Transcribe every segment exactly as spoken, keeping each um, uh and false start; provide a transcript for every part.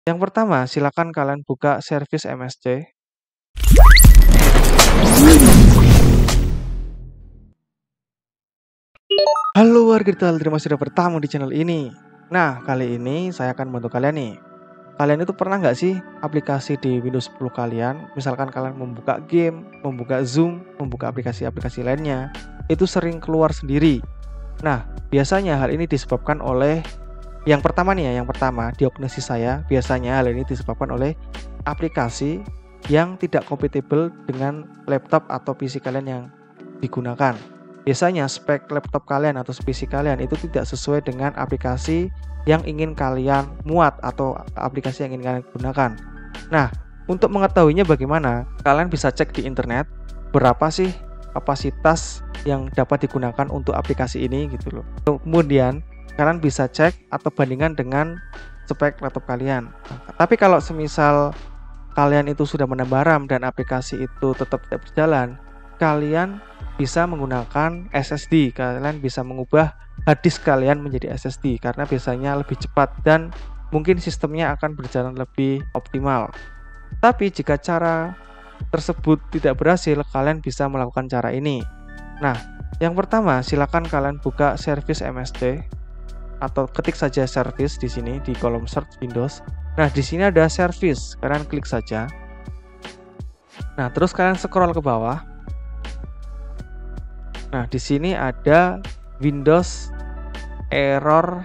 Yang pertama, silakan kalian buka service M S C. Halo warga digital, terima kasih sudah bertamu di channel ini. Nah, kali ini saya akan bantu kalian nih. Kalian itu pernah nggak sih aplikasi di Windows sepuluh kalian, misalkan kalian membuka game, membuka Zoom, membuka aplikasi-aplikasi lainnya, itu sering keluar sendiri. Nah, biasanya hal ini disebabkan oleh yang pertama nih ya, yang pertama diagnosis saya, biasanya hal ini disebabkan oleh aplikasi yang tidak kompatibel dengan laptop atau P C kalian yang digunakan. Biasanya spek laptop kalian atau P C kalian itu tidak sesuai dengan aplikasi yang ingin kalian muat atau aplikasi yang ingin kalian gunakan. Nah, untuk mengetahuinya bagaimana? Kalian bisa cek di internet berapa sih kapasitas yang dapat digunakan untuk aplikasi ini gitu loh. Kemudian kalian bisa cek atau bandingkan dengan spek laptop kalian. Nah, tapi kalau semisal kalian itu sudah menambah RAM dan aplikasi itu tetap tidak berjalan, kalian bisa menggunakan S S D. Kalian bisa mengubah hard disk kalian menjadi S S D karena biasanya lebih cepat dan mungkin sistemnya akan berjalan lebih optimal. Tapi jika cara tersebut tidak berhasil, kalian bisa melakukan cara ini. Nah, yang pertama, silakan kalian buka service M S C atau ketik saja service di sini di kolom search Windows. Nah, di sini ada service, kalian klik saja. Nah, terus kalian scroll ke bawah. Nah, di sini ada Windows Error.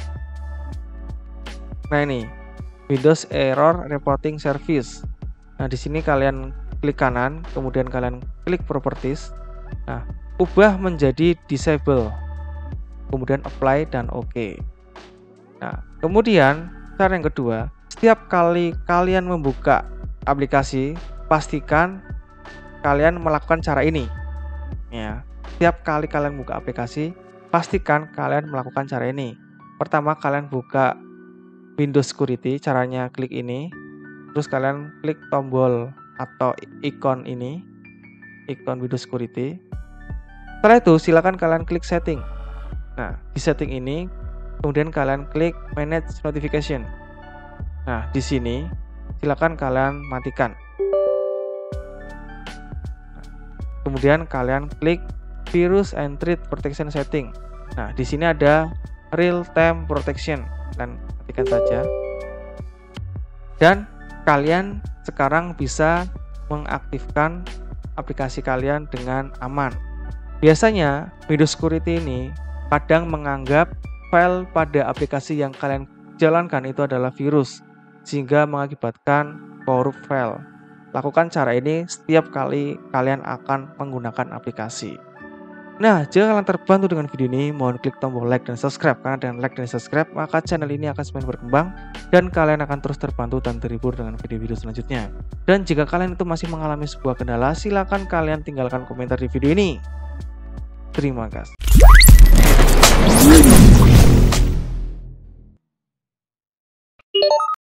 Nah, ini Windows Error Reporting Service. Nah, di sini kalian klik kanan, kemudian kalian klik Properties. Nah, ubah menjadi Disable. Kemudian Apply dan OK. Nah, kemudian cara yang kedua, setiap kali kalian membuka aplikasi, pastikan kalian melakukan cara ini. Ya. Setiap kali kalian buka aplikasi, pastikan kalian melakukan cara ini. Pertama, kalian buka Windows Security, caranya klik ini. Terus kalian klik tombol atau ikon ini, ikon Windows Security. Setelah itu, silakan kalian klik setting. Nah, di setting ini, kemudian kalian klik Manage Notification. Nah, di sini, silakan kalian matikan. Kemudian kalian klik Virus and Threat Protection Setting. Nah, di sini ada Real Time Protection, dan matikan saja. Dan kalian sekarang bisa mengaktifkan aplikasi kalian dengan aman. Biasanya Windows Security ini kadang menganggap file pada aplikasi yang kalian jalankan itu adalah virus, sehingga mengakibatkan korup file. Lakukan cara ini setiap kali kalian akan menggunakan aplikasi. Nah, jika kalian terbantu dengan video ini, mohon klik tombol like dan subscribe, karena dengan like dan subscribe maka channel ini akan semakin berkembang dan kalian akan terus terbantu dan terhibur dengan video-video selanjutnya. Dan jika kalian itu masih mengalami sebuah kendala, silakan kalian tinggalkan komentar di video ini. Terima kasih.